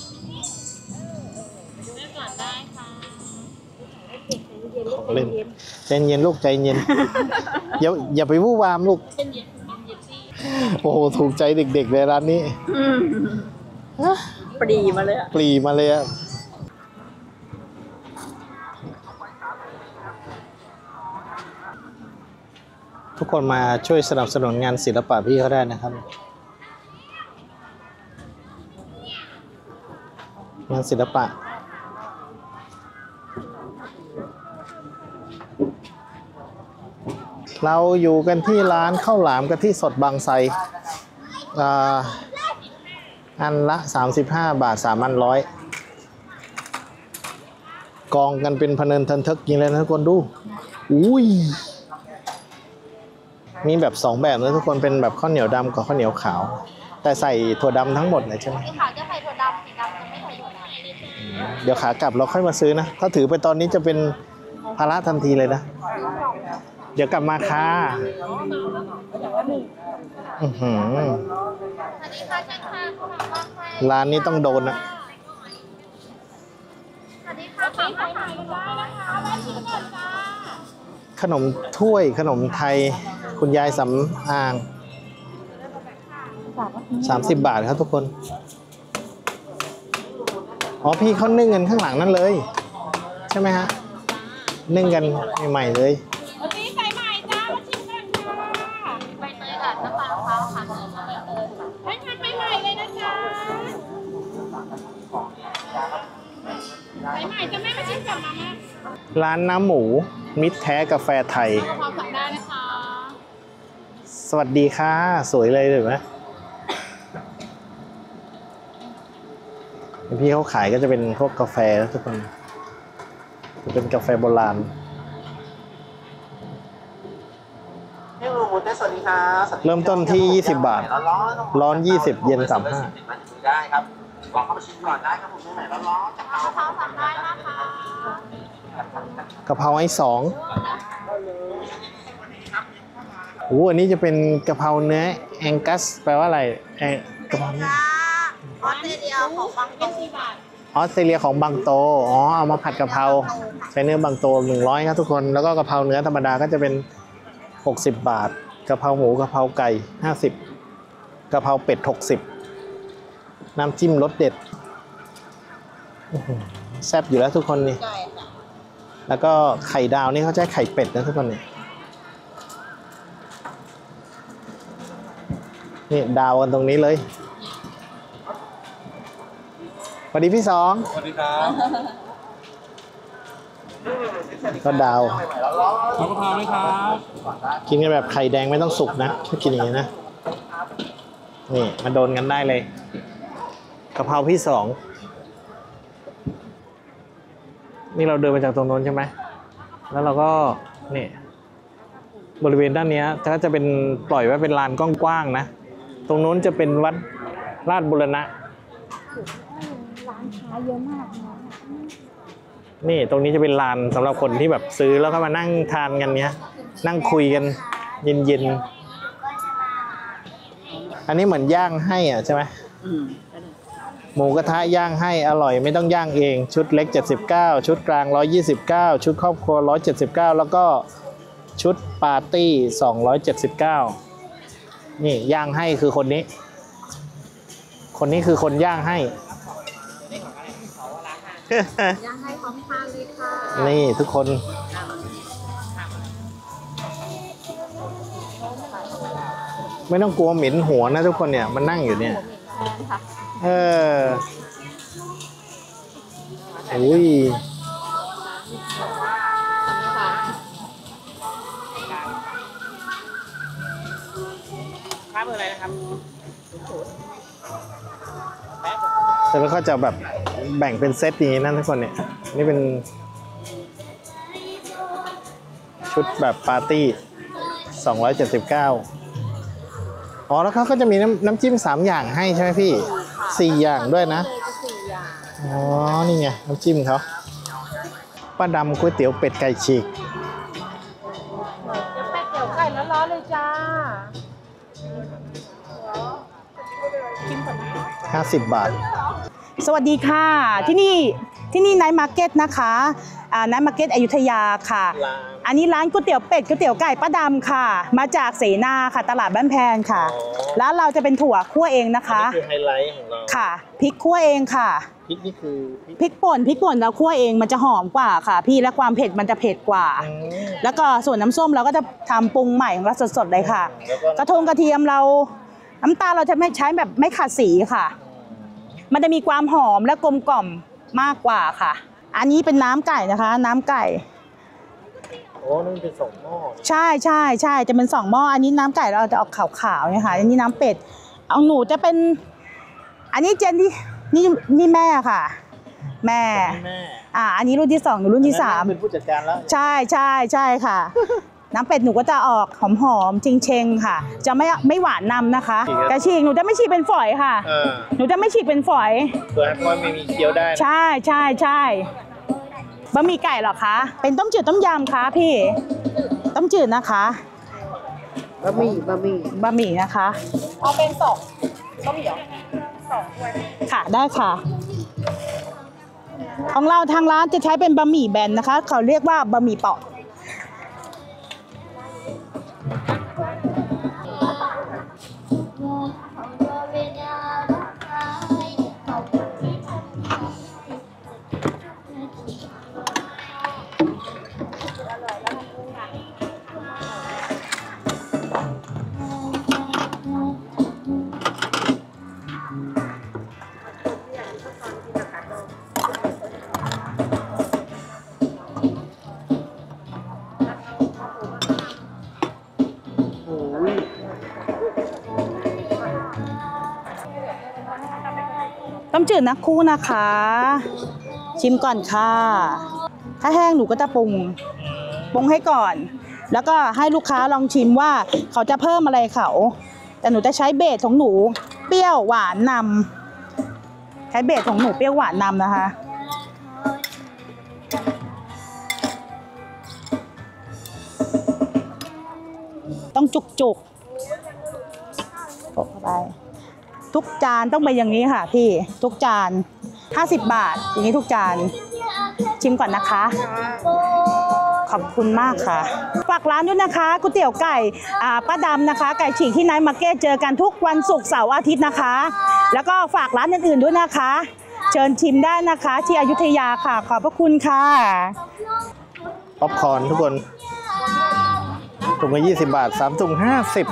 ของเล่นใจเย็นลูกใจเย็นอย่าอย่าไปวู่วามลูกโอ้โหถูกใจเด็กๆเลยร้านนี้ปรีมาเลยอะปรีมาเลยอะทุกคนมาช่วยสนับสนุนงานศิลปะพี่เขาได้นะครับงานศิลปะเราอยู่กันที่ร้านข้าวหลามกะทิสดบางไทรอ่าอันละสามสิบห้าบาทสามอันร้อยกองกันเป็นพะเนินทันทึกยิงเลยนะทุกคนดูอุ้ยมีแบบสองแบบนะทุกคนเป็นแบบข้าวเหนียวดำกับข้าวเหนียวขาวแต่ใส่ถั่วดำทั้งหมดเลยใช่ไหมค่ะจะใส่ถั่วดำสีดำจะไม่ใส่ถั่วดำเดี๋ยวขากลับเราค่อยมาซื้อนะถ้าถือไปตอนนี้จะเป็นภาระทันทีเลยนะเดี๋ยวกลับมาค่ะอื้อหือร้านนี้ต้องโดนนะขนมถ้วยขนมไทยคุณยายสำอางสามสิบบาทครับทุกคนอ๋อพี่เขานึ่งกันข้างหลังนั่นเลยใช่ไหมฮะนึ่งกันใหม่ๆเลยนี่ใส่ใหม่จ้ามาชิมกันค่ะใบเตยกับน้ำตาลมะพร้าวค่ะใบเตยค่ะให้ทานใหม่ๆเลยนะจ๊ะใหม่ๆจะไม่มาชิมกับมาม่าร้านน้ำหมูมิตรแท้กาแฟไทยพอสั่งได้นะคะสวัสดีค่ะสวยเลยเห็นไหมพี่เขาขายก็จะเป็นพวกกาแฟนะทุกคนจะเป็นกาแฟโบราณเริ่มต้นที่ยี่สิบบาทร้อนยี่สิบเย็นสามห้าได้ครับลองเข้ามาชิมก่อนได้ครับผมใหม่ๆร้อนๆกะเพราสั่งได้นะคะกะเพราไอ้สองโอ้อันนี้จะเป็นกะเพราเนื้อแองกัสแปลว่าอะไรแองกะเพราเนื้อออสเตรเลียของบางโตออสเตรเลียของบางโตอ๋อเอามาผัดกะเพราใช้เนื้อบางโตหนึ่งร้อยครับทุกคนแล้วก็กะเพราเนื้อธรรมดาก็จะเป็นหกสิบบาทกะเพราหมูกะเพราไก่ห้าสิบกะเพราเป็ดหกสิบน้ำจิ้มรสเด็ดอื้อหือแซ่บอยู่แล้วทุกคนนี่แล้วก็ไข่ดาวนี่เขาใช้ไข่เป็ดนะทุกคนนี่นี่ดาวกันตรงนี้เลยสวัสดีพี่สองสวัสดีครับก็ดาวขอกะเพราไหมครับกินกันแบบไข่แดงไม่ต้องสุกนะไม่กินอย่างนี้นะนี่มาโดนกันได้เลยกะเพราพี่สองนี่เราเดินมาจากตรงโน้นใช่ไหมแล้วเราก็นี่บริเวณด้านนี้ก็จะเป็นปล่อยไว้เป็นลานกว้างๆนะตรงโน้นจะเป็นวัดราชบุรณะร้านค้าเยอะมากนี่ตรงนี้จะเป็นลานสำหรับคนที่แบบซื้อแล้วก็มานั่งทานกันเนี้ยนั่งคุยกันเย็นๆอันนี้เหมือนย่างให้อ่ะใช่ไหมหมูกระทะย่างให้อร่อยไม่ต้องย่างเองชุดเล็กเจ็ดสิบเก้าชุดกลางหนึ่งร้อยยี่สิบเก้าชุดครอบครัวหนึ่งร้อยเจ็ดสิบเก้าแล้วก็ชุดปาร์ตี้สองร้อยเจ็ดสิบเก้านี่ย่างให้คือคนนี้คนนี้คือคนย่างให้ย่างให้พร้อมทานเลยค่ะนี่ทุกคนไม่ต้องกลัวเหม็นหัวนะทุกคนเนี่ยมันนั่งอยู่เนี่ยเอออุ้ยข้ามอะไรนะครับแต่แล้วก็จะแบบแบ่งเป็นเซตอย่างนี้นะทุกคนเนี่ยนี่เป็นชุดแบบปาร์ตี้สองร้อยเจ็ดสิบเก้าอ๋อแล้วเขาก็จะมีน้ำน้ำจิ้มสามอย่างให้ใช่ไหมพี่สี่อย่างด้วยนะอ๋อนี่ไงน้ำจิ้มเขาป้าดำก๋วยเตี๋ยวเป็ดไก่ฉีกเป็ดเตี๋ยวไก่ร้อนๆเลยจ้าห้าสิบบาทสวัสดีค่ะที่นี่ที่นี่ไนท์มาร์เก็ตนะคะอ่าไนท์มาร์เก็ตอยุธยาค่ะอันนี้ร้านก๋วยเตี๋ยวเป็ดก๋วยเตี๋ยวไก่ป้าดำค่ะมาจากเสนาค่ะตลาดบ้านแพงค่ะร้านเราจะเป็นถั่วคั่วเองนะคะนี่คือไฮไลท์ของเราค่ะพริกคั่วเองค่ะพริกนี่คือพริกพริกป่นพริกป่นเราคั่วเองมันจะหอมกว่าค่ะ พี่และความเผ็ดมันจะเผ็ดกว่า แล้วก็ส่วนน้ำส้มเราก็จะทำปรุงใหม่ของเราสดๆเลยค่ะ กระทงกระเทียมเราน้ำตาลเราจะไม่ใช้แบบไม่ขัดสีค่ะ มันจะมีความหอมและกลมกล่อมมากกว่าค่ะอันนี้เป็นน้ำไก่นะคะน้ำไก่โอ้นั่นเป็นสองหม้อใช่ใช่ใช่จะเป็นสองหม้ออันนี้น้ำไก่เราจะออกขาวๆเนี่ยค่ะอันนี้น้ำเป็ดเอาหนูจะเป็นอันนี้เจนที่นี่นี่แม่ค่ะ แม่อ่าอันนี้รุ่นที่สองหนูรุ่นที่สามเป็นผู้จัดการแล้วใช่ใช่ใช่ค่ะ น้ำเป็ดหนูก็จะออกหอมๆจริงเชงค่ะ จะไม่ไม่หวานนำนะคะแต่ฉีกหนูจะไม่ฉีกเป็นฝอยค่ะเออหนูจะไม่ฉีกเป็นฝอยเพื่อให้พ่อไม่มีเคี้ยวได้ใช่ใช่ใช่บะหมี่ไก่เหรอคะเป็นต้มจืดต้มยำคะพี่ต้มจืดนะคะบะหมี่บะหมี่บะหมี่นะคะเอาเป็นสองก็มีเหรอสองถ้วยค่ะได้ค่ะ ของเราทางร้านจะใช้เป็นบะหมี่แบนนะคะ เขาเรียกว่าบะหมี่เปาะต้มจืดนักคู่นะคะ ชิมก่อนค่ะถ้าแห้งหนูก็จะปรุงปรุงให้ก่อน แล้วก็ให้ลูกค้าลองชิมว่าเขาจะเพิ่มอะไรเขาแต่หนูจะใช้เบสของหนูเปรี้ยวหวานนำใช้เบสของหนูเปรี้ยวหวานนำนะคะต้องจุกจุกเข้าไปทุกจานต้องเป็นอย่างนี้ค่ะพี่ทุกจานห้าสิบบาทอย่างนี้ทุกจานชิมก่อนนะคะขอบคุณมากค่ะฝากร้านด้วยนะคะก๋วยเตี๋ยวไก่อ่าป้าดำนะคะ ไก่ฉีกที่ไนท์มาร์เก็ตเจอกันทุกวันศุกร์เสาร์อาทิตย์นะคะ แล้วก็ฝากร้านอื่นๆด้วยนะคะ เชิญชิมได้นะคะที่อยุธยาค่ะขอบพระคุณค่ะป๊อปคอร์นทุกคนถุงละยี่สิบบาทสามถุงห้าสิบ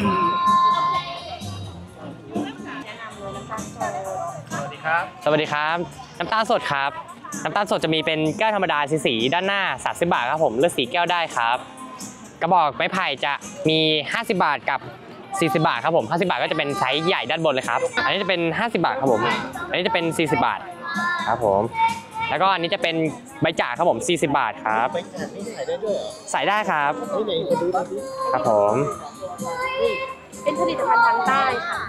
สวัสดีครับสวัสดีครับน้ำตาลสดครับน้ำตาลสดจะมีเป็นแก้วธรรมดาสีสีด้านหน้าสามสิบบาทครับผมเลือกสีแก้วได้ครับกระบอกไม้ไผ่จะมีห้าสิบบาทกับสี่สิบบาทครับผมห้าสิบบาทก็จะเป็นไซส์ใหญ่ด้านบนเลยครับอันนี้จะเป็นห้าสิบบาทครับผมอันนี้จะเป็นสี่สิบบาทครับผมแล้วก็อันนี้จะเป็นใบจากครับผมสี่สิบบาทครับใบจากนี่ใส่ได้ด้วยเหรอใส่ได้ครับครับผมเป็นผลิตภัณฑ์ทางใต้ค่ะ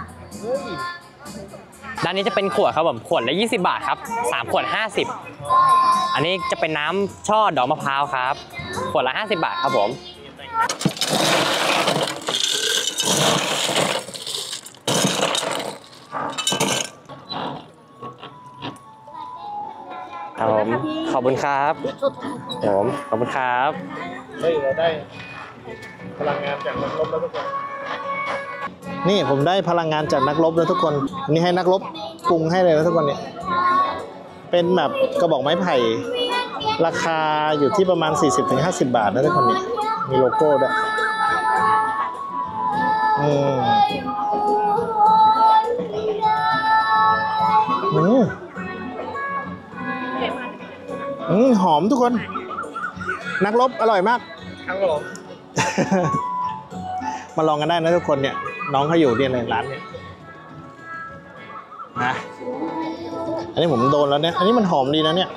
ด้านนี้จะเป็นขวดครับผมขวดละยี่สิบบาทครับสามขวดห้าสิบอันนี้จะเป็นน้ำช่อดอกมะพร้าวครับขวดละห้าสิบบาทครับผมครับผมขอบคุณครับผมขอบคุณครับเฮ้ยเราได้พลังงานจากนักรบแล้วทุกคนนี่ผมได้พลังงานจากนักรบแล้วทุกคนอันนี้ให้นักรบปรุงให้เลยนะทุกคนเนี่ยเป็นแบบกระบอกไม้ไผ่ราคาอยู่ที่ประมาณ สี่สิบถึงห้าสิบ บาทนะทุกคนเนี่ยมีโลโก้ด้วยอืมอืมอืมหอมทุกคนนักรบอร่อยมากครับผม มาลองกันได้นะทุกคนเนี่ยน้องเขาอยู่เนี่ยเลยร้านเนี่ยนะอันนี้ผมโดนแล้วเนี่ยอันนี้มันหอมดีนะเนี่ย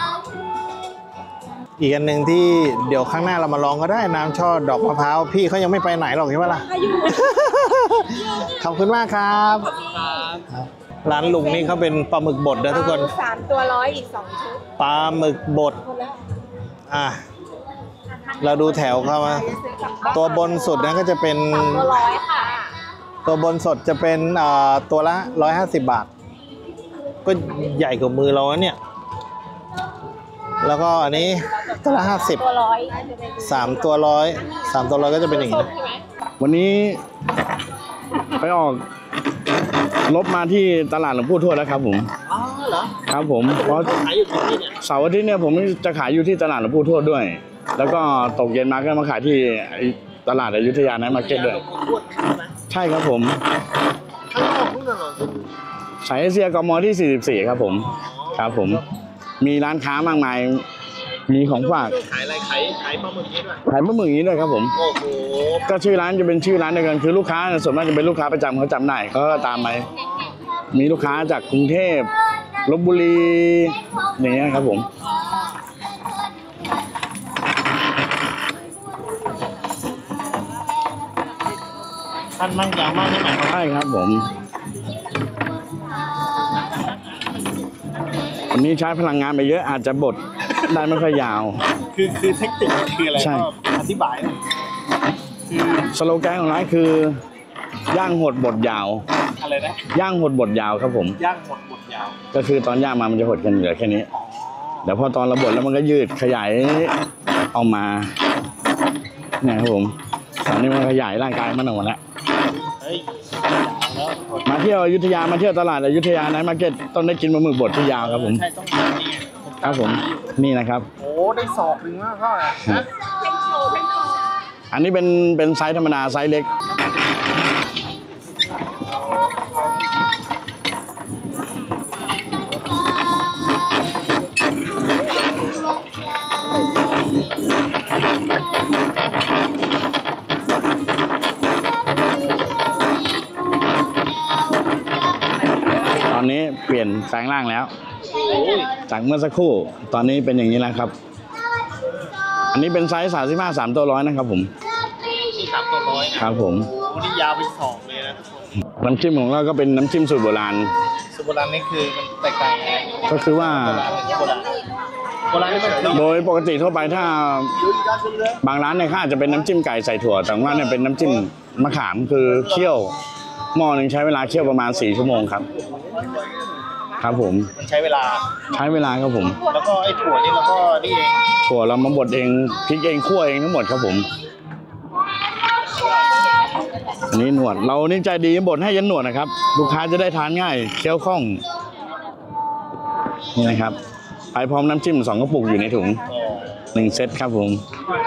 อีกอันหนึ่งที่เดี๋ยวข้างหน้าเรามาลองก็ได้น้ำช่อดอกมะพร้าวพี่เขายังไม่ไปไหนหรอกใช่ไหมล่ะ ขอบคุณมากครับร้านลุงนี่เขาเป็นปลาหมึกบดนะทุกคนสามตัวร้อยอีกสองชุดปลาหมึกบดอ่ะเราดูแถวเข้ามาตัวบนสุดนะก็จะเป็นตัวร้อยค่ะตัวบนสดจะเป็นตัวละร้อยห้าสิบบาทก็ใหญ่กว่ามือเราเนี่ยแล้วก็อันนี้ตัวละห้าสิบตัวร้อยสามตัวร้อยสามตัวร้อยก็จะเป็นอย่างนี้วันนี้ไปออกรบมาที่ตลาดหลวงปู่ทวดแล้วครับผมอ๋อเหรอครับผมเพราะขายอยู่ที่นี่เนี่ยเสาร์อาทิตย์เนี่ยผมจะขายอยู่ที่ตลาดหลวงปู่ทวดด้วยแล้วก็ตกเย็นมาก็มาขายที่ตลาดอยุธยาไนท์มาร์เก็ตด้วยใช่ครับผมข้างนอกนู่นเหรอสายเอเชียกมที่สี่สิบสี่ครับผมครับผมมีร้านค้ามากมายมีของฝากขายอะไรขายขายปลาหมึกนี้ด้วยขายปลาหมึกนี้ด้วยครับผมโอ้โหก็ชื่อร้านจะเป็นชื่อร้านเดียวกันคือลูกค้าส่วนมากจะเป็นลูกค้าประจำเขาจำได้เขาก็ตามไปมีลูกค้าจากกรุงเทพลพบุรีอย่างเงี้ยครับผมท่านมั่งยาวมากที่ไหนครับใช่ครับผมวันนี้ใช้พลังงานไปเยอะอาจจะบดได้ไม่ค่อยยาวคือคือเทคนิคคืออะไรก็อธิบายคือสโลแกนของร้านคือย่างหดบดยาวอะไรนะย่างหดบดยาวครับผมย่างหดบดยาวก็คือตอนย่างมามันจะหดกันเหลือแค่นี้เดี๋ยวพอตอนเราบดแล้วมันก็ยืดขยายออกมาเนี่ยครับผมตอนนี้มันขยายร่างกายมันออกมาแล้วมาเที่ยวอยุธยามาเที่ยวตลาดอยุธยาไนท์มาร์เก็ตต้องได้กินปลาหมึกบดที่ยาวครับผมใช่ต้องนี่ครับผมนี่นะครับโอ้ได้ศอกหนึ่งมากเท่าไหร่อันนี้เป็นเป็นไซส์ธรรมดาไซส์เล็กตอนนี้เปลี่ยนแปลงร่างแล้วจากเมื่อสักครู่ตอนนี้เป็นอย่างนี้แล้วครับอันนี้เป็นไซส์สามสิบห้าสามตัวร้อยนะครับผมสามตัวร้อยครับผมนี่ยาวไปสองเลยนะทุกคนน้ำจิ้มของเราก็เป็นน้ำจิ้มสูตรโบราณสูตรโบราณนี่คือมันแตกต่างยังไงก็คือว่าโบราณนี่โดยปกติทั่วไปถ้าบางร้านเนี่ยเขาอาจจะเป็นน้ำจิ้มไก่ใส่ถั่วแต่ว่าเนี่ยเป็นน้ำจิ้มมะขามคือเคี่ยวหม้อหนึ่งใช้เวลาเคี่ยวประมาณสี่ชั่วโมงครับครับผมมันใช้เวลาใช้เวลาครับผมแล้วก็ไอ้ถั่วนี่เราก็นี่เองถั่วเรามาบดเองพริกเองคั่วเองทั้งหมดครับผมอันนี้หนวดเรานี่ใจดีบดให้ยันหนวดนะครับ ลูกค้าจะได้ทานง่ายเคี้ยวคล่องนี่นะครับไปพร้อมน้ำจิ้มสองกระปุกอยู่ในถุงหนึ่งเซตครับผม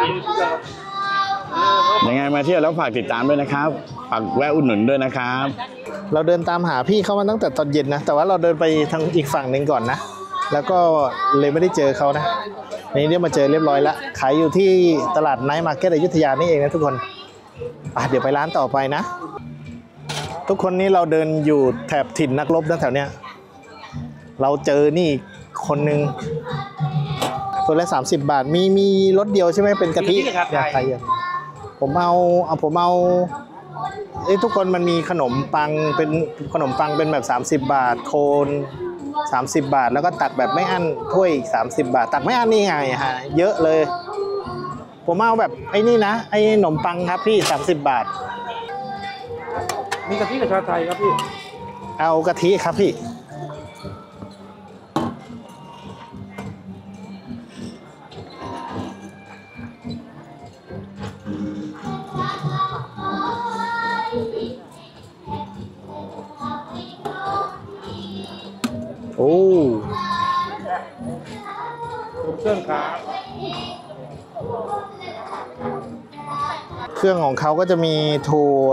ยังไงมาเที่ยวแล้วฝากติดตามด้วยนะครับฝากแวะอุดหนุนด้วยนะครับเราเดินตามหาพี่เขามาตั้งแต่ตอนเย็นนะแต่ว่าเราเดินไปทางอีกฝั่งหนึ่งก่อนนะแล้วก็เลยไม่ได้เจอเขานะนี่เรียกมาเจอเรียบร้อยแล้วขายอยู่ที่ตลาดไนท์มาร์เก็ตอยุธยานี่เองนะทุกคนอ่ะเดี๋ยวไปร้านต่อไปนะทุกคนนี่เราเดินอยู่แถบถิ่นนักรบนะแถวเนี้ยเราเจอนี่คนหนึ่งตัวละสามสิบบาทมีมีรสเดียวใช่ไหมเป็นกะทิยาไทยผมเอาเอาผมเอาเอ้ทุกคนมันมีขนมปังเป็นขนมปังเป็นแบบสามสิบบาทโคนสามสิบบาทแล้วก็ตักแบบไม่อั้นถ้วยอีกสามสิบบาทตักไม่อั้นนี่ไงฮะเยอะเลยผมเอาแบบไอ้นี่นะไอ้ขนมปังครับพี่สามสิบบาทมีกะทิกับชาไทยครับพี่เอากะทิครับพี่โอ้เครื่องครับเครื่องของเขาก็จะมีถั่ว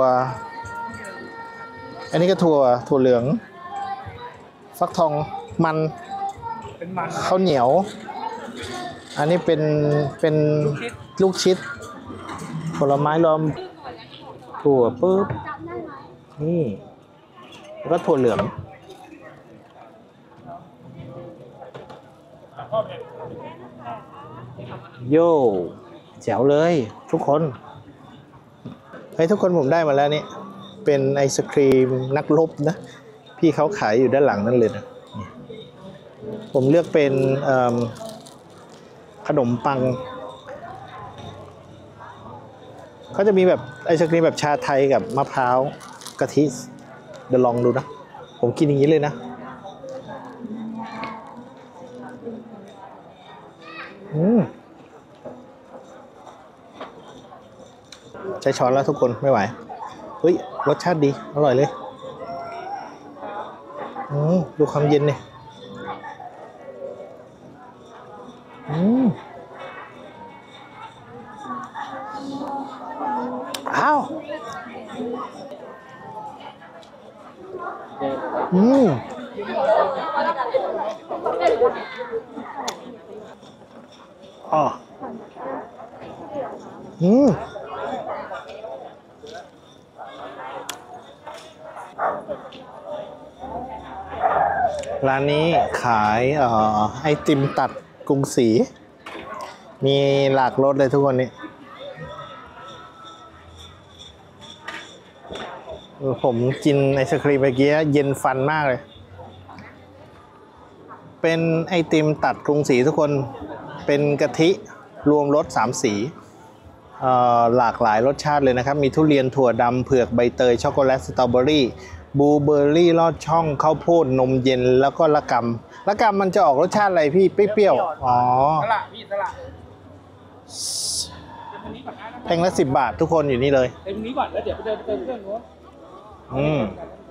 อันนี้ก็ถั่วถั่วเหลืองฟักทองมันเป็นมันข้าวเหนียวอันนี้เป็นเป็นลูกชิดผลไม้รวมถั่วปุ๊บนี่แล้วก็ถั่วเหลืองโย่แจ๋วเลยทุกคนเฮ้ยทุกคนผมได้มาแล้วนี่เป็นไอศครีมนักรบนะพี่เขาขายอยู่ด้านหลังนั่นเลยนะผมเลือกเป็นขนมปังเขาจะมีแบบไอศครีมแบบชาไทยกับมะพร้าวกะทิเดี๋ยวลองดูนะผมกินอย่างนี้เลยนะอืมใช้ช้อนแล้วทุกคนไม่ไหวเฮ้ยรสชาติดีอร่อยเลยอืมดูความเย็นเนี่ยอืมอ้าวอืมอ๋ออืมร้านนี้ขายเอ่อไอติมตัดกรุงศรีมีหลากรสเลยทุกคนนี้ผมกินไอศครีมเมื่อกี้เย็นฟันมากเลยเป็นไอติมตัดกรุงศรีทุกคนเป็นกะทิรวมรสสามสีหลากหลายรสชาติเลยนะครับมีทุเรียนถั่วดำเผือกใบเตยช็อกโกแลตสตรอเบอรี่บลูเบอร์รี่ลอดช่องข้าวโพดนมเย็นแล้วก็ละกำละกำมันจะออกรสชาติอะไรพี่เปรี้ยวๆอ๋อสละพี่สละแพงละสิบบาททุกคนอยู่นี่เลยเต็มนี้ก่อนแล้วเดี๋ยวไปเดินเติมเครื่องนู้นอืม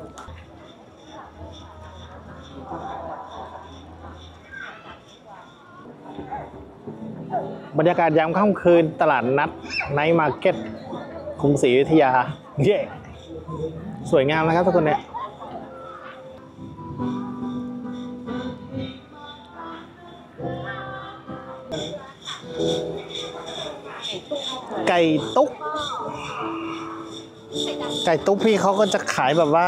บรรยากาศยามค่ำคืนตลาดนัดไนท์มาร์เก็ตกรุงศรีอยุธยาเย้สวยงามนะครับทุกคนเนี่ยไก่ตุ๊กไก่ตุ๊กพี่เขาก็จะขายแบบว่า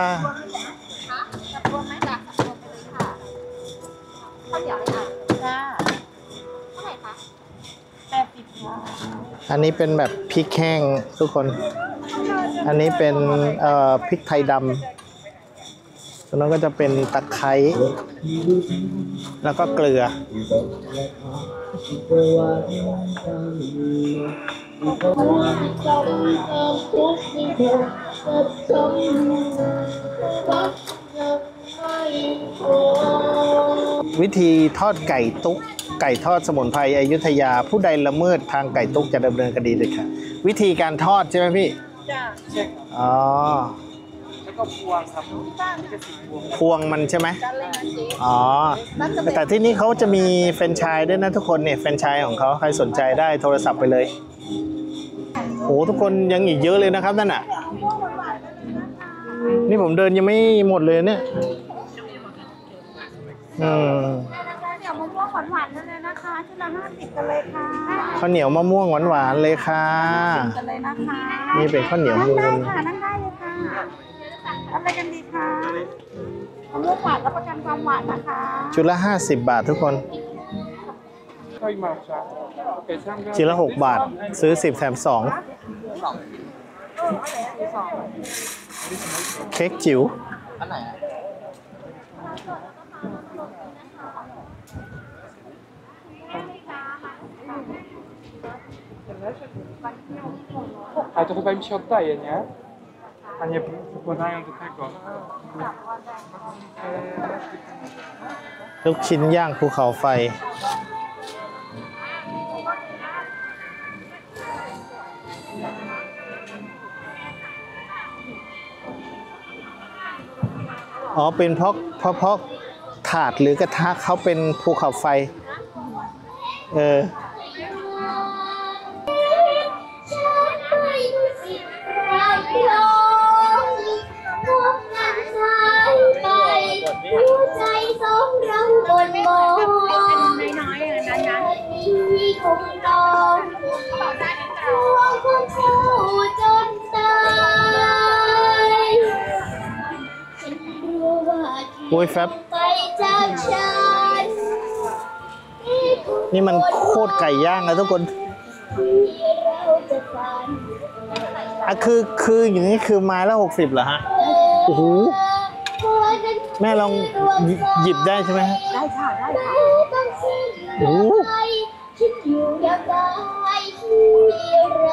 อันนี้เป็นแบบพริกแห้งทุกคนอันนี้เป็นเอ่อพริกไทยดำตรงนั้นก็จะเป็นตะไคร้แล้วก็เกลือวิธีทอดไก่ตุ๊กไก่ทอดสมุนไพรอยุธยาผู้ใดละเมิดทางไก่ตุ๊กจะดำเนินคดีเลยค่ะวิธีการทอดใช่ไหมพี่จ้าอ๋อแล้วก็พวงครับนี่ก็สีพวงพวงมันใช่ไหมอ๋อแต่ที่นี่เขาจะมีแฟรนไชส์ด้วยนะทุกคนเนี่ยแฟรนไชส์ของเขาใครสนใจได้โทรศัพท์ไปเลยโอ้ทุกคนยังอีกเยอะเลยนะครับนั่นน่ะนี่ผมเดินยังไม่หมดเลยเนี่ยอืมเดี๋ยวมะม่วงหวานๆนั่นเลยนะคะชุดละห้าสิบกันเลยค่ะข้าวเหนียวมะม่วงหวานๆเลยค่ะกันเลยนะคะนี่เป็นข้าวเหนียวมูได้นค่ะนั่งได้เลยค่ะอะไรกันดีคะมะม่วงหวานรับประกันความหวานนะคะชุดละห้าสิบบาททุกคนค่อยมาช้าเกิดช่างชิ้นละหกบาท ซื้อสิบแถมสองเค้กจิ๋วอันไหนอะ A to chyba im się oddaje, nie? A nie wkładają do tego. ลูกชิ้นย่างภูเขาไฟอ๋อเป็นเพราะเพราะเพราะถาดหรือกระทะเขาเป็นภูเขาไฟเออใจสองเราบนบนน้อยๆนะนะที่คงรอพวงของคู่จนตายรู้ว่าโอ้ยแฟบไปจากฉันนี่มันโคตรไก่ย่างนะทุกคนที่เราจะฝันอ่ะคือคืออย่างนี้คือไม้ละหกสิบเหรอฮะโอ้โหแม่ลองหยิบได้ใช่ไหมฮะได้ค่ะได้ค่ะโอ้โหคิดอยู่อย่างไรที่ไร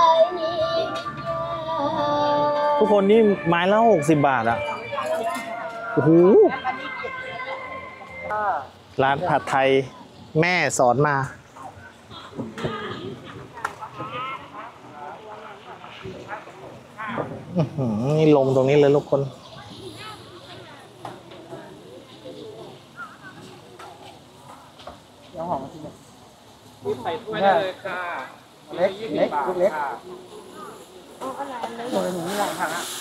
ทุกคนนี่ไม้ละหกสิบบาทอ่ะโอ้โหร้านผัดไทยแม่สอนมาอื้อหือนี่ลงตรงนี้เลยทุกคนยังหอมจริงนี่ใส่ถ้วยได้เลยค่ะเล็กเล็กเล็กโอ้อะไรเล็กหมดเลยหนูไม่อยากทานอ่ะ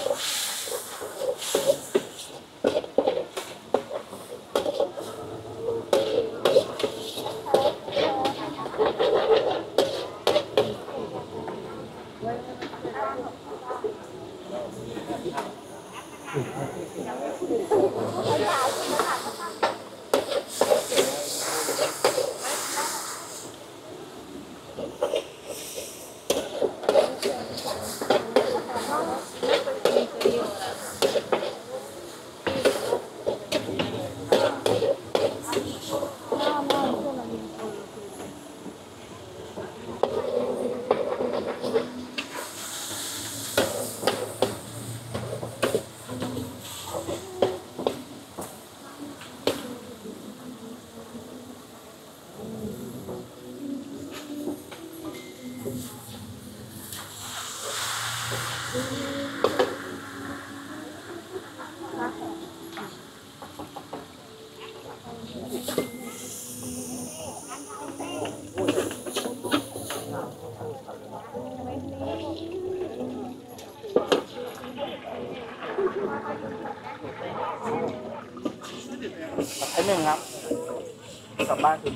ไอ้หนึ่งครับกลับบ้านคุณ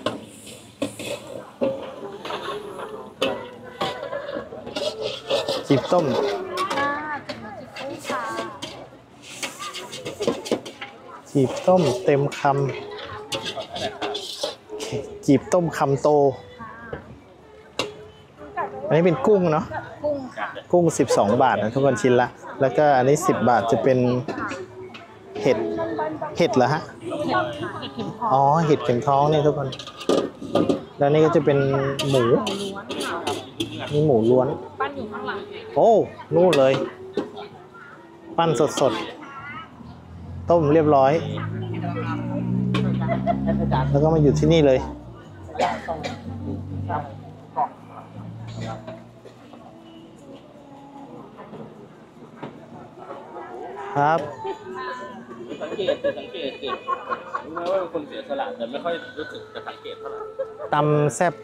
จีบต้มจีบต้มเต็มคำจีบต้มคำโตอันนี้เป็นกุ้งเนาะกุ้งค่ะกุ้งสิบสองบาทนะทุกคนชิ้นละแล้วก็อันนี้สิบบาทจะเป็นเห็ดเห็ดเหรอฮะอ๋อเห็ดเข็มท้องนี่ทุกคนแล้วนี่ก็จะเป็นหมูนี่หมูล้วนปั้นอยู่ข้างหลังโอ้นู่นเลยปั้นสดๆต้มเรียบร้อยแล้วก็มาอยู่ที่นี่เลยครับสังเกตสังเกตเก่งรู้ไหมว่าเป็นคนเสียสละแต่ไม่ค่อยรู้สึกจะสังเกตเท่าไหร่ตำแซ่บ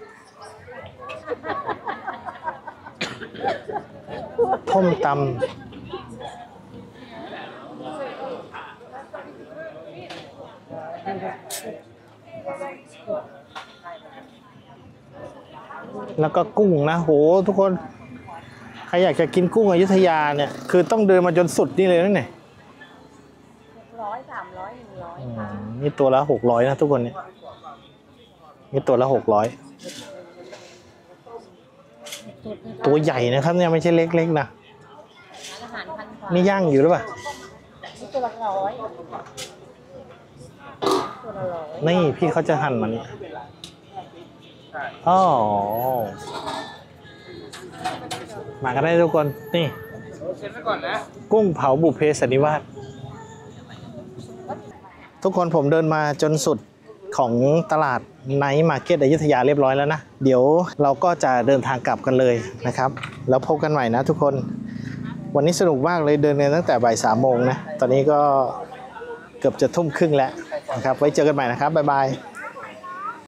ต้มตำแล้วก็กุ้งนะโหทุกคนใครอยากจะกินกุ้งอยุธยาเนี่ยคือต้องเดินมาจนสุดนี่เลยนะเนี่ยร้อยสามร้อยหนึ่งร้อยนี่ตัวละหกร้อยนะทุกคนเนี่ยนี่ตัวละหกร้อยตัวใหญ่นะครับเนี่ยไม่ใช่เล็กๆนะนี่ย่างอยู่หรือเปล่าตัวละร้อยนี่พี่เขาจะหั่นมันอ๋อมากันได้ทุกคนนี่กุ้งเผาบุพเพสันนิวาสทุกคนผมเดินมาจนสุดของตลาดไนท์มาร์เก็ตอยุธยาเรียบร้อยแล้วนะเดี๋ยวเราก็จะเดินทางกลับกันเลยนะครับแล้วพบกันใหม่นะทุกคนวันนี้สนุกมากเลยเดินกันตั้งแต่บ่ายสามโมงนะตอนนี้ก็เกือบจะทุ่มครึ่งแล้วนะครับไว้เจอกันใหม่นะครับบ๊ายบาย